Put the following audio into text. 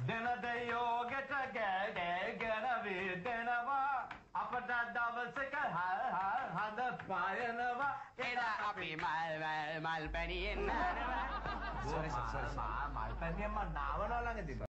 දෙන දෙයෝගෙට ගැන විදෙනවා අපට දවසක හඳ පායනවා එදා අපි මල් පැණියෙන් නානවා. මල් පැණියෙන් මම නාවනවා ළඟදී.